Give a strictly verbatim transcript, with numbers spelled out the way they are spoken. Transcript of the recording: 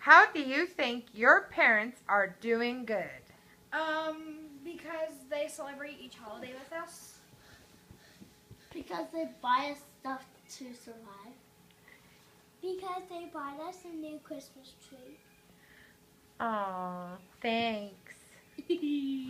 How do you think your parents are doing good? Um, because they celebrate each holiday with us. Because they buy us stuff to survive. Because they bought us a new Christmas tree. Aw, thanks.